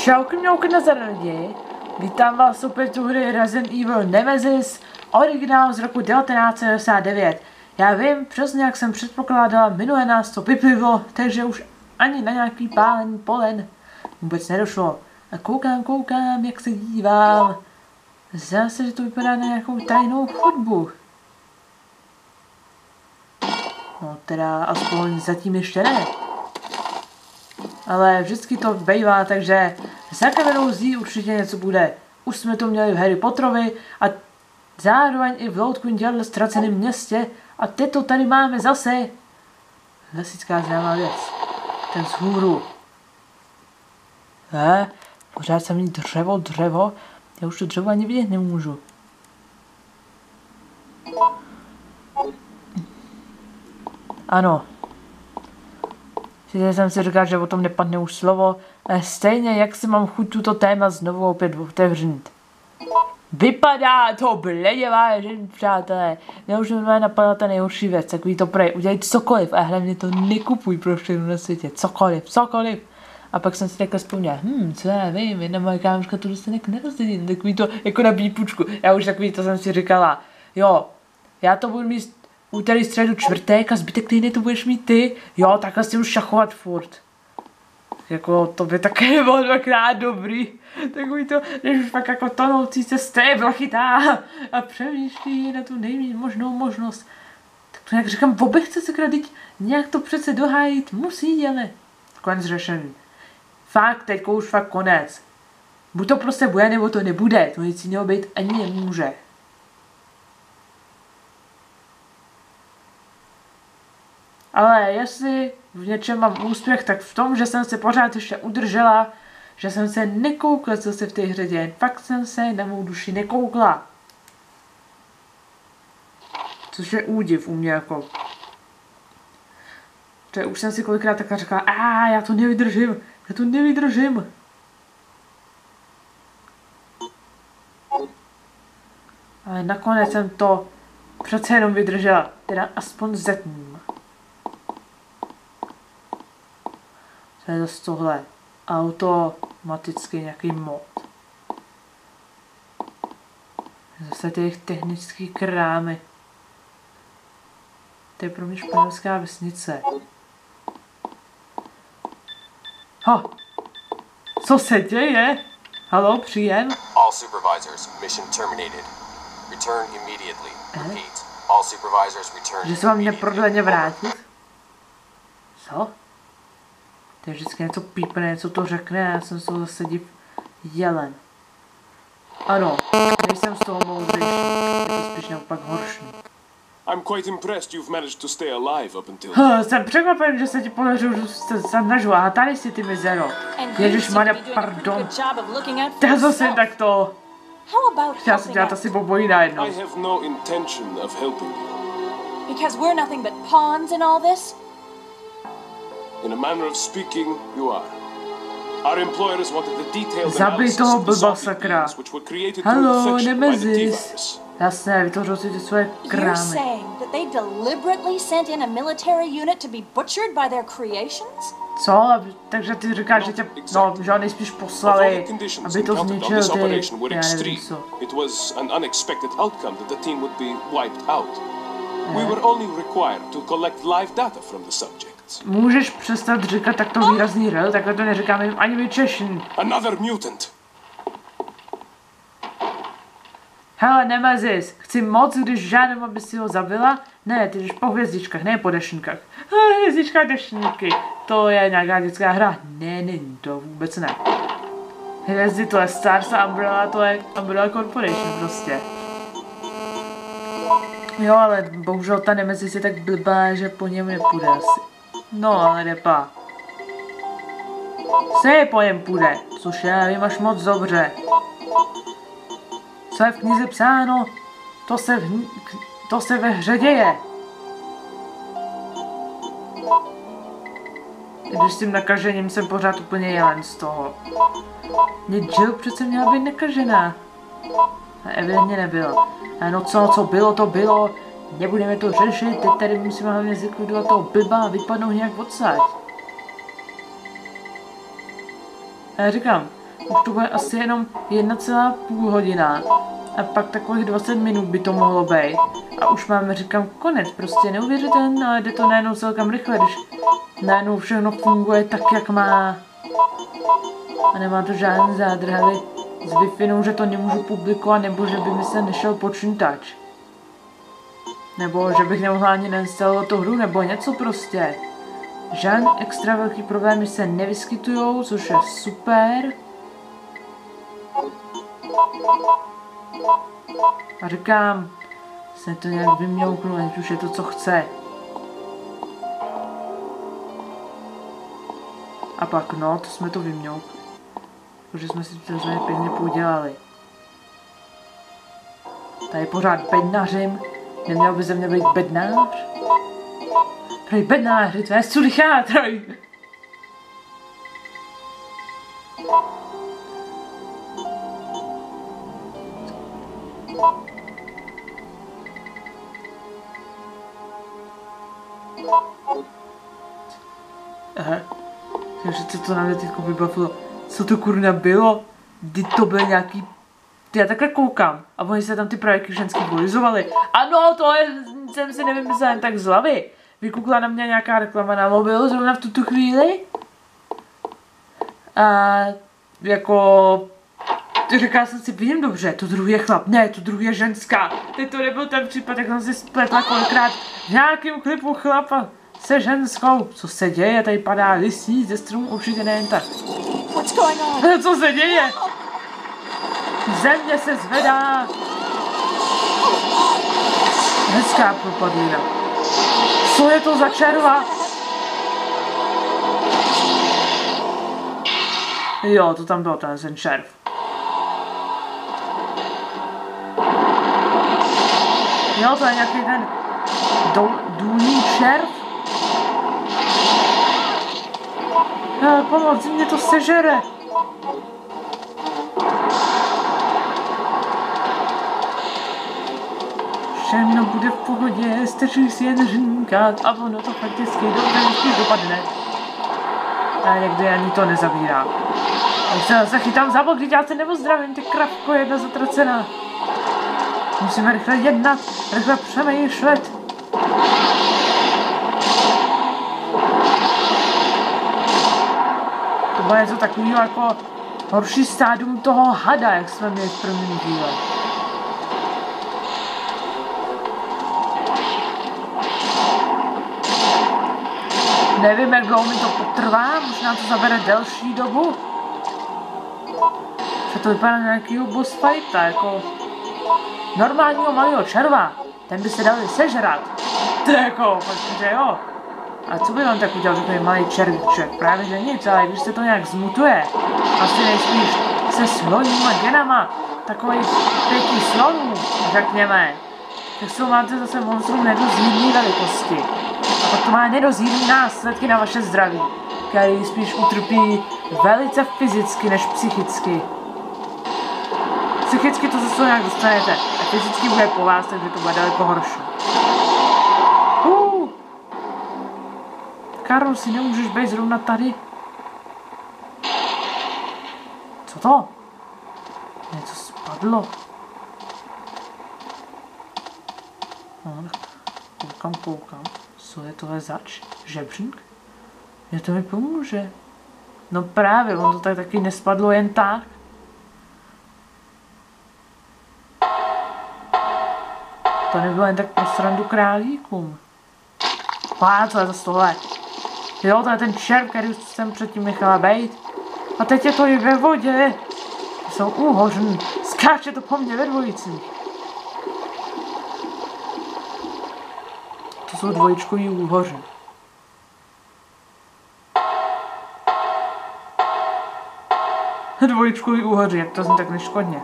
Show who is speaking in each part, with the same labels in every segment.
Speaker 1: Čauky na zaradě. Vítám vás opět u hry Resident Evil Nemesis, originál z roku 1999. Já vím, přesně jak jsem předpokládala, minule nás to vyplivlo, takže už ani na nějaký pálení polen vůbec nedošlo. A koukám, jak se dívám. Zase, že to vypadá na nějakou tajnou chodbu. No teda aspoň zatím ještě ne. Ale vždycky to bývá, takže za kamerou zí určitě něco bude. Už jsme to měli v Harry Potterovi a zároveň i v Loutku dělali ztraceném městě a teď to tady máme zase. Klasická známá věc. Ten vzhůru. Pořád jsem mít dřevo. Já už to dřevo ani vidět nemůžu. Ano. Sice jsem si říkal, že o tom nepadne už slovo, ale stejně jak si mám chuť tuto téma znovu opět otevřít. Vypadá to bledě vážně, přátelé. Já už mi napadla ta nejhorší věc, takový to prej, udělej cokoliv a hlavně to nekupuj pro všechno na světě, cokoliv. A pak jsem si takhle vzpomněla, co já vím, jedna moje kámoška to dostane k narozenin, takový to, jako na výpučku. Já už takový to jsem si říkala, jo, já to budu mít úterý, středu, čtvrtek a zbytek týdne to budeš mít ty, jo, takhle si už šachovat furt. Jako to by také nebylo dvakrát dobrý. Takový to, když už pak jako tonoucí se stébla chytá a přemýšlí na tu nejméně možnou možnost. Tak to jak říkám, chce se kradit, nějak to přece dohájit musí, ale konec řešený. Fakt, teďko už fakt konec. Buď to prostě bude, nebo to nebude, to nic jiného být ani nemůže. Ale jestli v něčem mám úspěch, tak v tom, že jsem se pořád ještě udržela, že jsem se nekoukla, co se v té hře děje. Fakt jsem se na mou duši nekoukla. Což je údiv u mě jako. To už jsem si kolikrát takhle řekla, já to nevydržím. Ale nakonec jsem to přece jenom vydržela, teda aspoň zatím. To je zase tohle. Automaticky nějaký mod. Zase těch technický krámy. To je pro mě španělská vesnice. Co se děje? Haló, příjem?
Speaker 2: All supervisors, mission terminated. Return immediately. Repeat. All supervisors return.
Speaker 1: Že se vám neprodleně vrátit? Co? To je vždycky něco pípne, něco to řekne a já jsem z toho zase jelen. Ano, nejsem z toho moudrý, je to spíš naopak horší.
Speaker 3: I'm quite impressed you've managed to stay alive up until...
Speaker 1: Jsem překvapen, že se ti podařilo, že se snažil, a tady si ty mizero. Ježišmarja, pardon. Já zase tak to... Chtěla jsem dělat asi obojí najednou.
Speaker 3: I have no intention of helping you.
Speaker 4: Because we're nothing but pawns in all this?
Speaker 3: In a manner of speaking, you are. Our employers wanted the detailed
Speaker 1: Zabij
Speaker 3: analysis
Speaker 1: toho
Speaker 3: of the
Speaker 1: blba,
Speaker 3: zombie
Speaker 1: sakra.
Speaker 3: beings which were created through
Speaker 1: Haló,
Speaker 3: infection by the
Speaker 1: Nemesis.
Speaker 3: T-virus.
Speaker 1: Jasné, vytvořil si ty svoje
Speaker 4: You're
Speaker 1: krámy.
Speaker 4: saying that they deliberately sent in a military unit to be butchered by their creations?
Speaker 1: Co? Takže ty říkáš, že tě, no, že ho nejspíš
Speaker 3: Although the
Speaker 1: poslali,
Speaker 3: conditions
Speaker 1: aby to
Speaker 3: encountered on
Speaker 1: zničil
Speaker 3: this
Speaker 1: ty,
Speaker 3: operation were
Speaker 1: já nevím
Speaker 3: extreme,
Speaker 1: co.
Speaker 3: it was an unexpected outcome that the team would be wiped out. We were only required to collect live data from the subjects.
Speaker 1: Můžeš přestat říkat takto výrazný rel, takhle to neříkáme ani my Češi.
Speaker 3: Another mutant.
Speaker 1: Hele, Nemesis, chci moc, když žádám, aby si ho zabila? Ne, ty jdeš po hvězdičkách, ne po dešníkách. Hvězdička, dešníky, to je nějaká dětská hra. Ne, není to, vůbec ne. Hvězdy, to je Stars a Umbrella, to je Umbrella Corporation prostě. Jo, ale bohužel ta Nemesis je tak blbá, že po něm nepůjde asi. No, ale nepa. Se po něm půjde, což já vím až moc dobře. Co je v knize psáno, to se ve hře děje. Když s tím nakažením jsem pořád úplně jelen z toho. Mě Jill přece měla být nakažená. A evidentně nebyla. A no co bylo, to bylo. Nebudeme to řešit, teď tady musíme hlavně zlikvidovat toho blba a vypadnout nějak odsaď. A já říkám, už to bude asi jenom 1,5 hodina. A pak takových 20 minut by to mohlo být. A už máme, říkám, konec. Prostě neuvěřitelné, ale jde to najednou celkem rychle, když najednou všechno funguje tak, jak má. A nemá to žádný zádrhely s Wi-Fi, že to nemůžu publikovat, nebo že by mi se nešel počítač. Nebo že bych nemohla ani nainstalovat tu hru, nebo něco prostě. Žádný extra velký problémy se nevyskytujou, což je super. A říkám, se to nějak vymňouknu, ať už je to, co chce. A pak no, to jsme to vymňoukli. Protože jsme si to zřejmě pěkně podělali. Tady pořád bednařím. Neměl by ze mě být bednář? Prej bednáři, to je sulichátroj. Aha. Takže co to na mě teďko vybavilo? Co to kurna bylo? Kdy to byl nějaký... Já takhle koukám a oni se tam ty projekty ženský bolizovali. Ano, to jsem si nevymyslel jen tak z hlavy. Vykoukla na mě nějaká reklama na mobilu zrovna v tuto chvíli. A jako... Říkala jsem si, vidím dobře, to druhý je chlap, ne, to druhý je ženská. Teď to nebyl ten případ, jak jsem si spletla kolikrát v nějakým klipu chlapa se ženskou. Co se děje? Tady padá lisí ze stromu, určitě nejen tak. Co se děje? Země se zvedá. Hezká propadlina. Co je to za červa? Jo, to tam byl ten červ. Jo, to je nějaký ten důlní červ. Pomoc, mě to sežere. Všechno bude v pohodě, stačí si jen říkat a ono to fakticky dobře vždycky dopadne. A někdy ani to nezabírá. Už se zase chytám za bok, já se neozdravím, ty kravko, jedna zatracená. Musíme rychle jednat, rychle přemýšlet. To bylo něco takového jako horší stádium toho hada, jak jsme měli v prvním díle. Nevím, jak dlouho mi to potrvá, možná to zabere delší dobu. Že to vypadá na nějakýho boss fighta, jako normálního malého červa. Ten by se dal sežrat. To je jako, fakt, že jo. A co by on tak udělal, takový malý červíček? Právě že nic, ale když se to nějak zmutuje, asi nejspíš se sloníma genama, takových 5 slonů, řekněme, tak jsou máte zase monstrum nedozírný velikosti. A pak to má nedozírný následky na vaše zdraví, který spíš utrpí velice fyzicky než psychicky. Psychicky to zase nějak dostanete a fyzicky bude po vás, takže to bude daleko horší. Karol, si nemůžeš být zrovna tady? Co to? Něco spadlo. No, koukám. Co je tohle zač? Žebřík? Mě to mi pomůže. No právě, on to tak taky nespadlo jen tak. To nebylo jen tak pro srandu králíkům. Co je to z tohle? Jo, to je ten červ, který jsem předtím nechala bejt. A teď je to i ve vodě. Jsou úhořný. Skáče to po mně ve dvojicích. To jsou dvojičkový úhoři. Dvojičkový úhoři, jak to zní tak neškodně.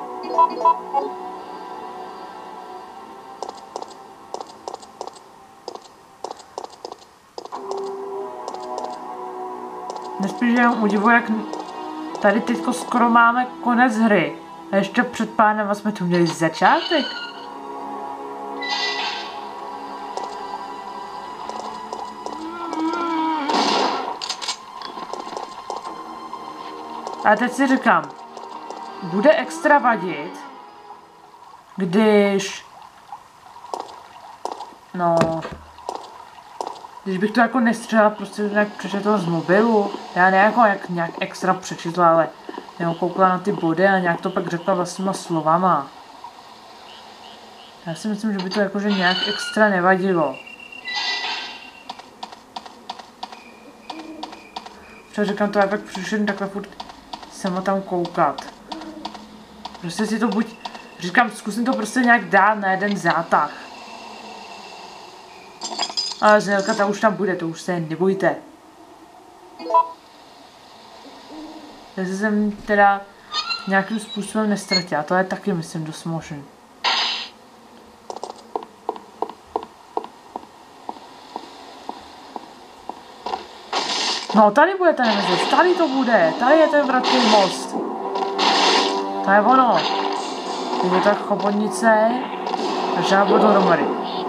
Speaker 1: Nespíš jenom udivu, jak tady teďko skoro máme konec hry. A ještě před pánem jsme tu měli začátek. A teď si říkám, bude extra vadit, když... No... Když bych to jako nestřela, prostě nějak přečetla z mobilu, já ne jako nějak extra přečetla, ale nebo koukla na ty body a nějak to pak řekla vlastníma slovama. Já si myslím, že by to jakože nějak extra nevadilo. Třeba říkám to, já pak přišel takhle furt sama tam koukat. Prostě si to buď, říkám, zkusím to prostě nějak dát na jeden zátah. Ale znělka ta už tam bude, to už se nebojte. Já jsem teda nějakým způsobem nestratila, to je taky myslím dost možný. No tady bude ten mezec, tady to bude, tady je ten vratký most. To je ono. Je tak chobotnice a žábo dohromady.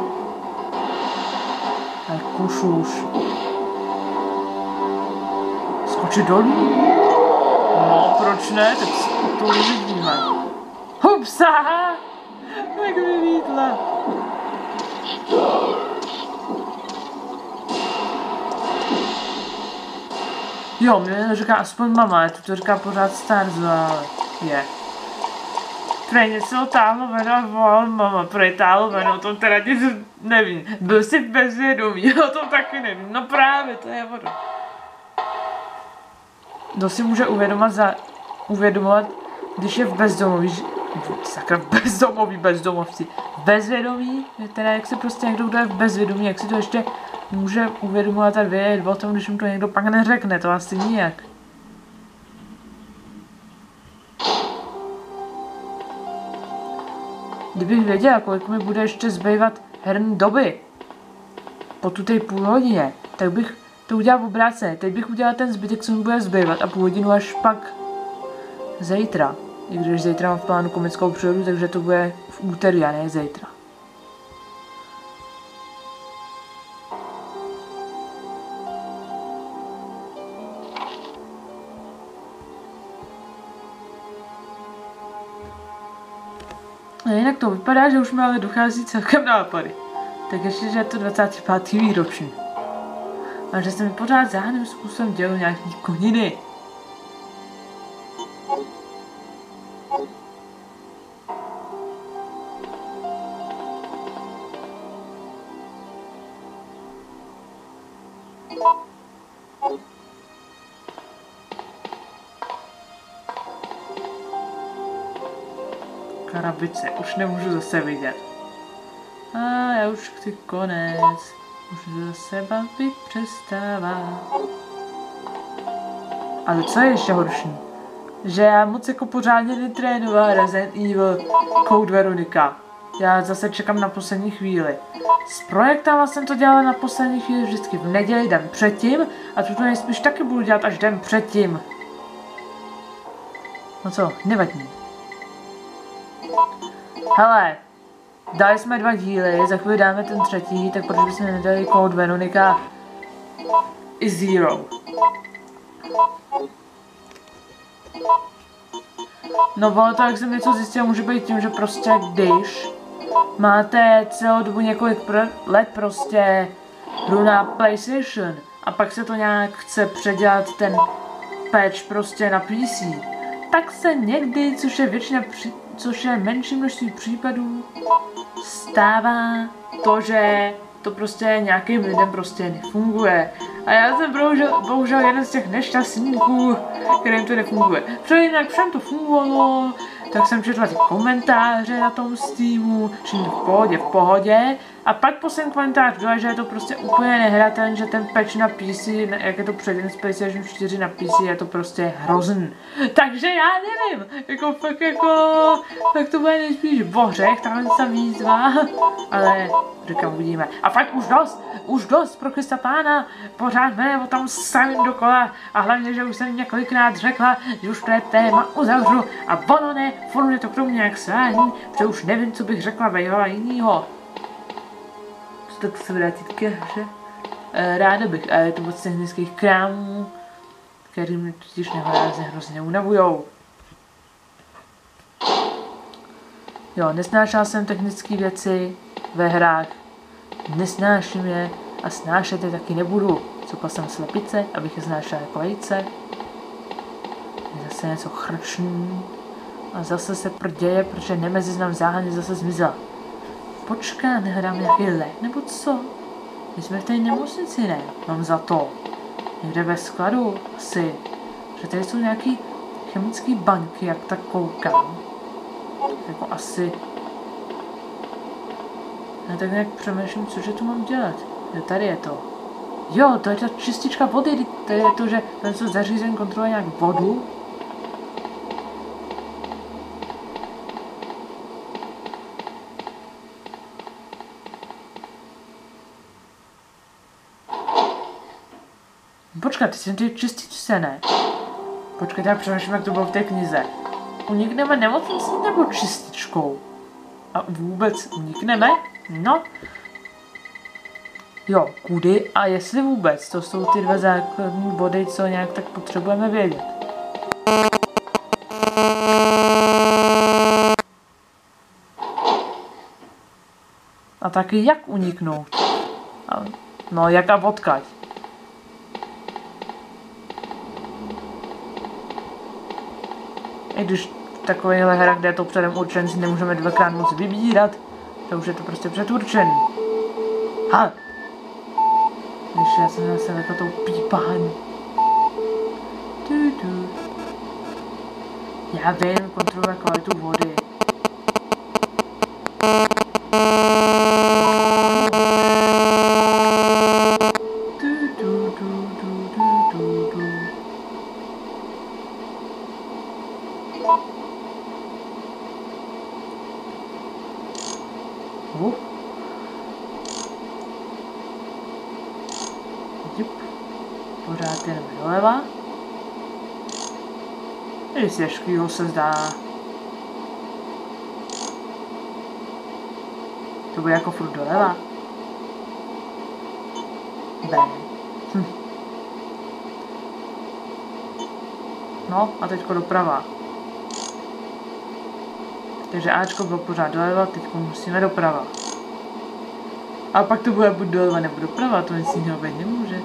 Speaker 1: Tak kušuš. Skočit dolů? No, proč ne? Tak to uvidíme. Hupsa! Jak vylítla. Jo, mě říká aspoň mama, to říká pořád Starzo, ale je. Prej něco táhlo ven a volal mama, prej táhlo ven, o tom teda nic nevím. Byl jsi v bezvědomí, o tom taky nevím, no právě, to je ono. Kdo si může uvědomovat, když je v bezdomoví, sakra, v bezdomovci, v bezvědomí, teda jak se prostě někdo, kdo je v bezvědomí, jak si to ještě může uvědomovat a vědět o tom, když mu to někdo pak neřekne, to asi nijak. Kdybych věděla, kolik mi bude ještě zbývat herní doby po tutej půl hodině, tak bych to udělal obráceně. Teď bych udělal ten zbytek, co mi bude zbývat a půl hodinu až pak zítra. I když zítra mám v plánu komickou přírodu, takže to bude v úterý a ne zítra. A jinak to vypadá, že už mi ale dochází celkem nápady. Tak ještě, že je to 25. výročí. A že se mi pořád záhadným způsobem dělou nějaký koniny. Krabice, už nemůžu zase vidět. A já už chci konec. Už zase bavit přestává. Ale co je ještě horší? Že já moc jako pořádně netrénovala Resident Evil Code Veronica. Já zase čekám na poslední chvíli. S projektama jsem to dělala na poslední chvíli vždycky v neděli den předtím a tuto nejspíš taky budu dělat až den předtím. No co, nevadí. Hele, dali jsme 2 díly, za chvíli dáme ten 3, tak proč bychom nedali Code Veronica i Zero. No ono to, jak jsem něco zjistil, může být tím, že prostě když máte celou dobu několik let prostě hru na PlayStation a pak se to nějak chce předělat ten patch prostě na PC, tak se někdy, což je menší množství případů, stává to, že to prostě nějakým lidem prostě nefunguje. A já jsem bohužel jeden z těch nešťastníků, kterým to nefunguje. Protože jinak všem to fungovalo, tak jsem četla ty komentáře na tom Steamu, všichni v pohodě. A pak poslední komentář byl, že je to prostě úplně nehratelný, že ten patch na PC, jak je to předěn z PlayStation 4 na PC, je to prostě hrozný. Takže já nevím, fakt to bude nejspíš bořech, tahle ta výzva, ale říkám, uvidíme. A fakt už dost pro Krista Pána, pořád jmenujeme tam samým dokola a hlavně, že už jsem několikrát řekla, že už to je téma uzavřu a ono ne, furt je to pro mě jak sání, protože už nevím, co bych řekla bývala jinýho. Tak se vrátit ke hře. Ráda bych, ale je to moc technických krámů, který mě totiž nehráze hrozně unavujou. Jo, nesnášela jsem technické věci ve hrách. Nesnáším je a snášet je taky nebudu. Copa jsem slepice, abych je snášela jako vejce. Zase něco chrčný. A zase se prděje, protože Nemeziznam záhadně zase zmizela. Počká, nehrám nějaký lék, nebo co? My jsme v té nemocnici, ne? Mám za to. Někde ve skladu, asi. Že tady jsou nějaký chemické banky, jak tak koukám. Jako asi. Já tak nějak přemýšlím, cože tu mám dělat. Jo, tady je to. Jo, to je ta čistička vody, to je to, že ten se zařízení kontroluje nějak vodu. Počkat, ty jsem ty čističce, ne? Počkat, já přemýšlím, jak to bylo v té knize. Unikneme nemocnicí nebo čističkou? A vůbec unikneme? No. Jo, kudy a jestli vůbec. To jsou ty dva základní body, co nějak tak potřebujeme vědět. A taky jak uniknout? No, jak a odkaď? I když v takovýchhle hrách, kde je to předem určen, si nemůžeme dvakrát moc vybírat, to už je to prostě předurčený. Ha! Ještě já jsem zase jako tou pípání. Já vím, kontroluje kvalitu vody. Pořád jdeme doleva. Nic těžkýho se zdá. To bude jako furt doleva. B. No a teďko doprava. Takže Ačko bylo pořád doleva, teďko musíme doprava. A pak to bude buď doleva nebo doprava, to nic jiného být nemůže.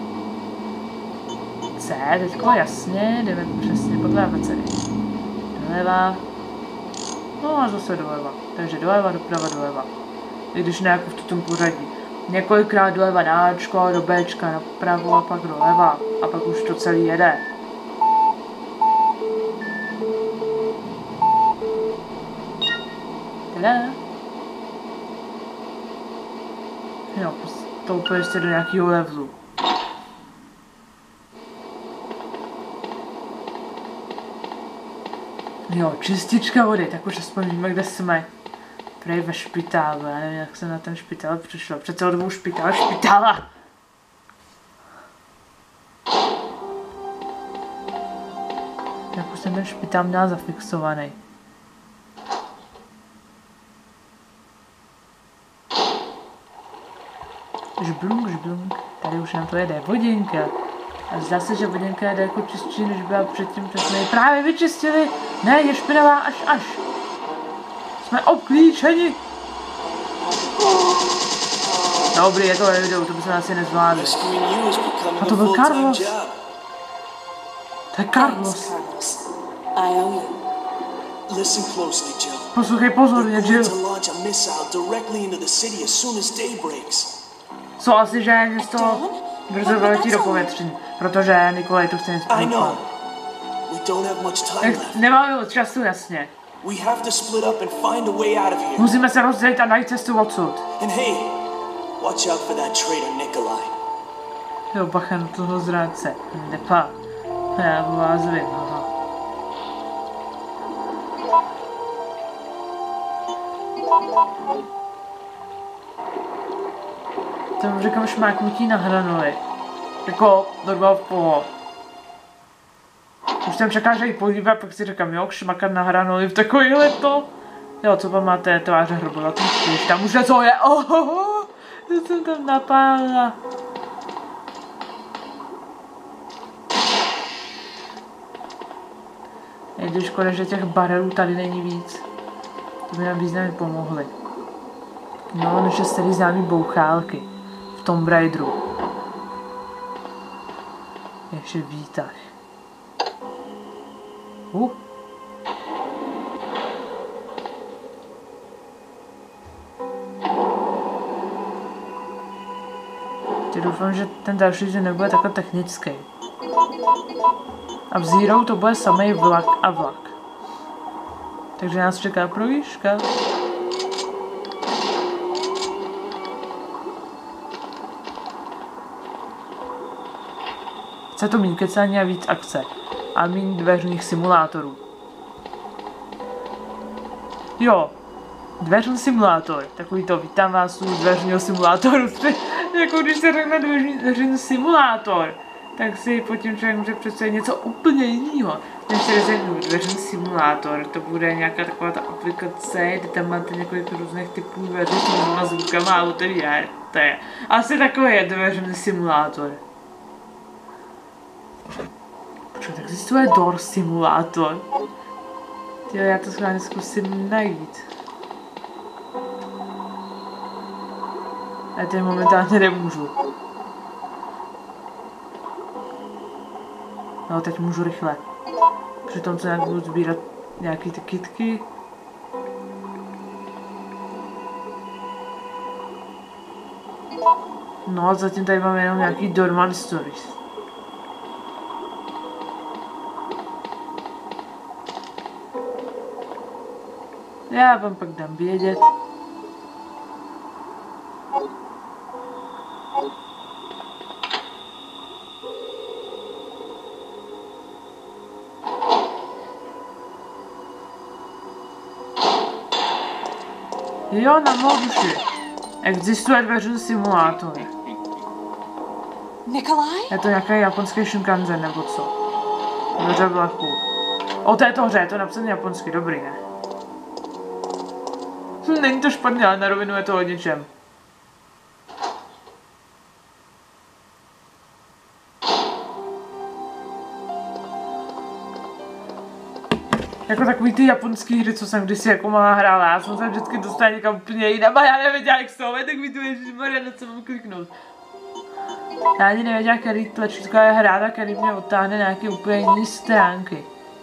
Speaker 1: C, teďko jasně, jdeme přesně podle abecedy. Doleva. No a zase doleva. Takže doleva, doprava, doleva. I když ne jako v tom pořadí. Několikrát doleva na Ačko, do Bčka, napravo a pak doleva. A pak už to celý jede. Tada. Jo, to úplně jste do nějakého levelu. Jo, čistička vody, tak už aspoň víme, kde jsme. Prej ve špitálu, já nevím, jak jsem na ten špitál přišel. Přece od dvou špitála. Jak už jsem ten špitál měla zafixovaný. Žblunk, tady už nám to jede, vodinka. A zdá se, že vodinka jde jako čistší, než byla předtím, protože jsme ji právě vyčistili. Ne, je špinavá až. Jsme obklíčeni. Dobrý, je to video, to bychom asi nezvládli. A to byl Carlos. To je Carlos. Poslouchej pozorně, Jill. Co asi, že město brzo vyletí do povětří, protože Nikolaj to chce něco spolkovat. Nemáme moc času, jasně. Musíme se rozdělit a najít cestu odsud. Jo, bacha na toho zrádce. Nepa. Já vás vím, aha. Tam říkám šmáknutí na hranoli. Jako, normál v poho. Už jsem čekal, že ji podívá, pak si říkám, jo, šmakat na hranoli v takovýhle to. Jo, co vám máte tváře hrobovatý, když tam už něco je, ohoho, to jsem tam napálila. Je to škoda, že těch barelů tady není víc. To by nám významně pomohly. No, naše starý známý bouchálky v Tomb Raideru. Ještě výtah. Teď doufám, že ten další že nebude takhle technický. A v Zero to bude samej vlak a vlak. Takže nás čeká projížďka. Chce to mít kecání a víc akce. A méně dveřních simulátorů. Jo, dveřní simulátor. Takový to, vítám vás u dveřního simulátoru. Jako když se řekne dveřní simulátor, tak si pod tím člověk může představit něco úplně jiného. Než se řeknu dveřní simulátor, to bude nějaká taková ta aplikace, kde tam máte několik různých typů dveří s různýma zvukama a otevíráte. Asi takový je dveřní simulátor. Počkej, tak existuje Door simulátor. Tyjo, já to schválně zkusím najít. Ale teď momentálně nemůžu. No, teď můžu rychle. Přitom se nějak budu sbírat nějaký ty kitky. No a zatím tady mám jenom nějaký Dorman Stories. Já vám pak dám vědět. Jo, na mou duši. Existuje dveřní simulátor.
Speaker 4: Nikolai?
Speaker 1: Je to nějaký japonský Shinkansen nebo co? Dveře vlaku. O této hře je to napsané japonsky, dobrý, ne? Není to špatně, ale na rovinu je to o něčem. Jako takový ty japonský hry, co jsem kdysi jako malá hrála. Já jsem se vždycky dostala někam úplně jinam a já nevěděla, jak z toho tak mi tu ježišmarja, na co mám kliknout. Já ani nevěděla, který tlačítko je hrát a který mě odtáhne nějaké úplně jiné stránky.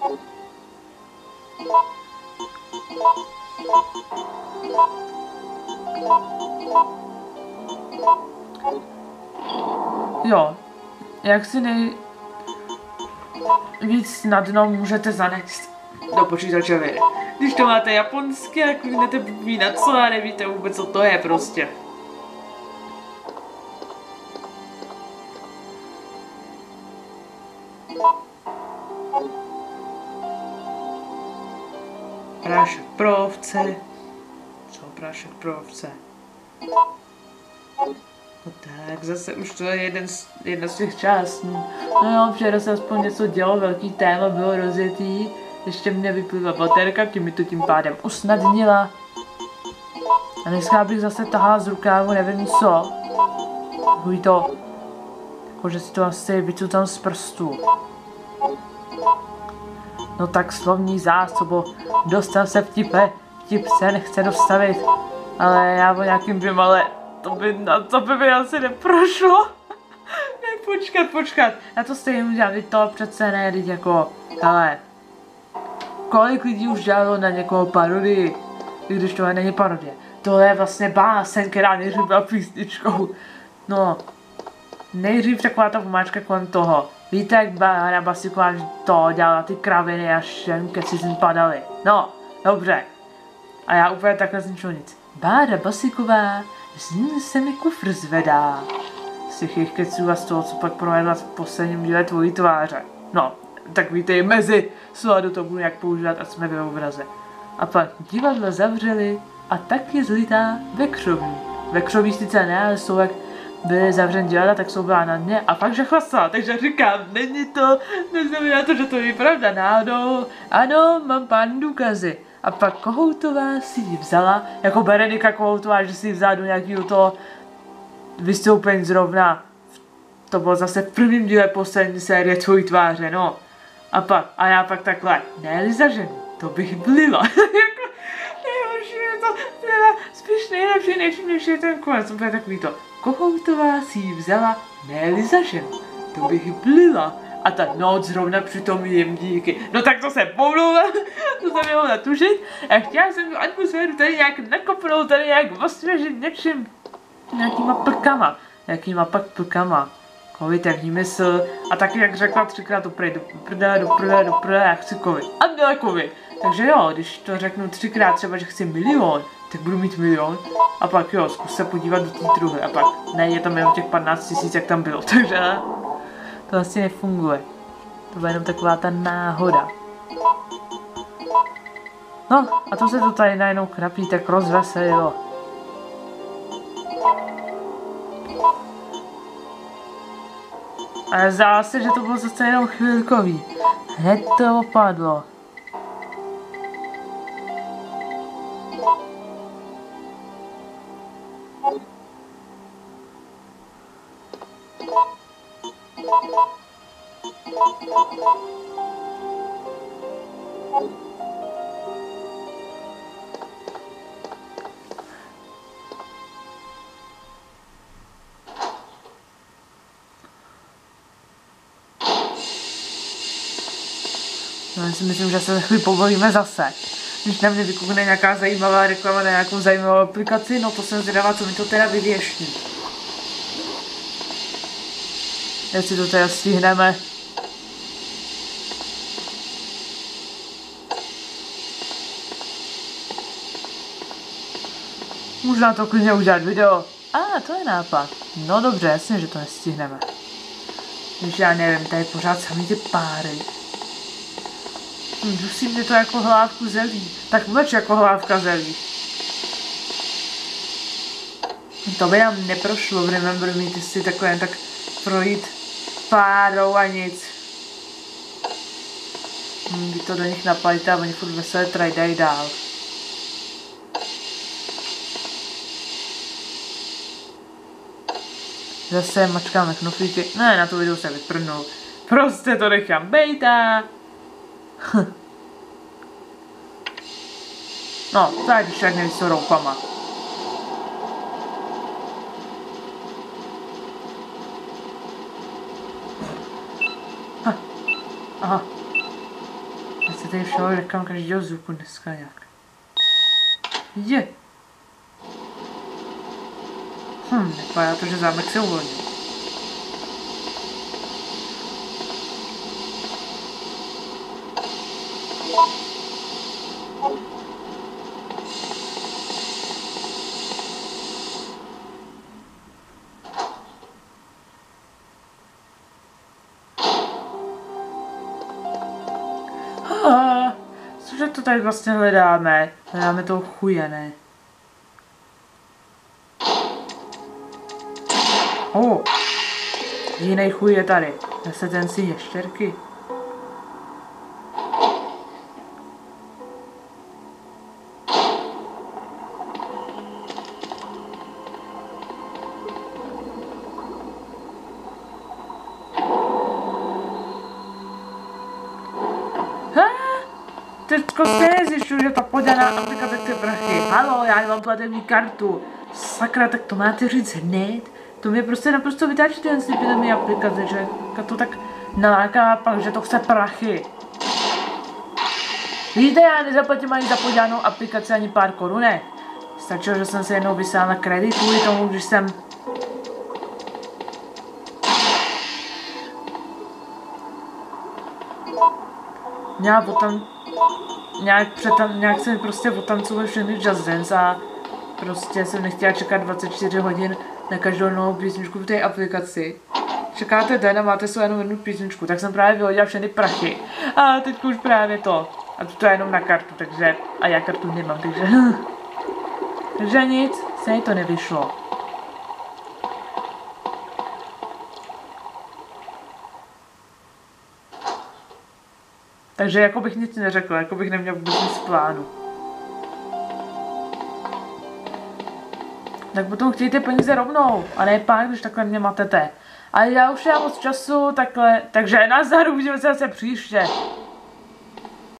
Speaker 1: Jo, jak si víc snadno můžete zanést do počítače hry. Když to máte japonsky a kliknete ví na co a nevíte vůbec, co to je prostě. Prášek pro ovce. Co prášek pro ovce? No tak, zase už to je jedna z těch částí. No jo, včera se aspoň něco dělo, velký téma bylo rozjetý. Ještě mě vyplývá baterka, tím mi to tím pádem usnadnila. A dneska bych zase tahala z rukávu, nevím co. Takový to, jakože si to asi vycutám z prstu. No tak slovní zásobo, dostal se vtip se nechce dostavit. Ale já o nějakým vím, ale to by mi asi neprošlo. Ne, počkat, já to stejně udělám, teď to přece ne, teď jako, hele. Kolik lidí už dělalo na někoho parodii, i když tohle není parodie. Tohle je vlastně báseň, která nejdřív byla písničkou. No, nejdřív taková ta pomáčka kolem toho. Víte, jak Bára Basíková to dělala ty kraviny a šenky si z ní padaly. No, dobře. A já úplně takhle z ničeho nic. Bára Basíková, z ní se mi kufr zvedá. Z těch jejich keců a z toho, co pak provedla v posledním díle tvojí tváře. No, tak víte, i mezi slova do toho budu jak používat a jsme ve obraze. A pak divadlo zavřeli a tak je zlitá Vekřoví. Vekřoví sice ne, ale jsou jak byly zavřen divadla, tak jsou byla na dně a fakt, že chlastala. Takže říkám, není to, neznamená to, že to je pravda, náhodou. Ano, mám pár důkazy. A pak Kohoutová si ji vzala, jako Berenika Kohoutová, že si ji vzala do nějakého toho vystoupení zrovna. To bylo zase v prvním díle poslední série Tvojí tváře, no. A já pak takhle, ne-li za ženu, to bych blila. to teda spíš nejlepší je ten konec. To bude takový to. Kohoutová si ji vzala, ne-li za ženu. To bych blila. A ta noc zrovna přitom jim díky. No tak to se pomlouvám, to jsem měla natušit. A chtěla jsem tu atmosféru tady nějak nakopnout, tady nějak osvěžit něčím. Jakýma pak plkama. Covid jak výmysl. A taky jak řekla 3krát do prdele, já chci covid. A měla covid. Takže jo, když to řeknu 3krát třeba, že chci 1 milion, tak budu mít 1 milion. A pak jo, zkus se podívat do té truhy. A pak ne, je tam jenom těch 15 000, jak tam bylo. Takže to vlastně nefunguje. To bude jenom taková ta náhoda. No, a to se to tady najednou krapí, tak rozveselilo. Ale zdá se, že to bylo zase jenom chvilkový. Hned to opadlo. No, já si myslím, že se za chvíli pobavíme zase. Když na mě vykukne nějaká zajímavá reklama na nějakou zajímavou aplikaci, no to jsem zvědavá, co mi to teda vyvěští. Jestli to teda stihneme. Možná to klidně udělat video. To je nápad. No dobře, jasně, že to nestihneme. Když já nevím, tady pořád samý ty páry. Dusí mě to jako hlávku zelí. Tak mlč jako hlávka zelí. To by nám neprošlo v Remember Me, ty si takhle jen tak projít párou a nic. By to do nich napalit a oni furt veselé trajdají dál. Zase mačkáme knoflíky. Ne, na to video se vyprnul. Prostě to nechám bejta. No, tak když tak nevíš, co roupama. Aha. Já se tady všeho rekám každého zvuku dneska nějak. Je. Vypadá to, že zámek se uvolnil. Cože to tady vlastně hledáme? Hledáme toho chuje, ne? Jiný chuj je tady. Zase ten si ještěrky. Teďko se zjišťuju, že ta podaná aplikace chce prachy. Halo, já nemám platební kartu. Sakra, tak to máte říct hned. To mě prostě naprosto vytáčí ten slipidemí aplikace, že to tak naláká pak, že to chce prachy. Víte, já nezaplatím ani za podělanou aplikaci ani pár korunek. Stačilo, že jsem se jednou vysál na kredit kvůli tomu, když jsem... Měla potom... Nějak se mi prostě otancoval všechny Just Dance a prostě jsem nechtěla čekat 24 hodin na každou novou písničku v té aplikaci. Čekáte den a máte svou jenom jednu písničku, tak jsem právě vyhodila všechny prachy. A teď už právě to. A to je jenom na kartu, takže... A já kartu nemám, takže... takže nic, se mi to nevyšlo. Takže jako bych nic neřekl, jako bych neměl vůbec nic v plánu. Tak potom chtějte peníze rovnou, a ne pak, když takhle mě matete. Ale já už nemám moc času, takhle, takže nazdar, uvidíme se zase příště.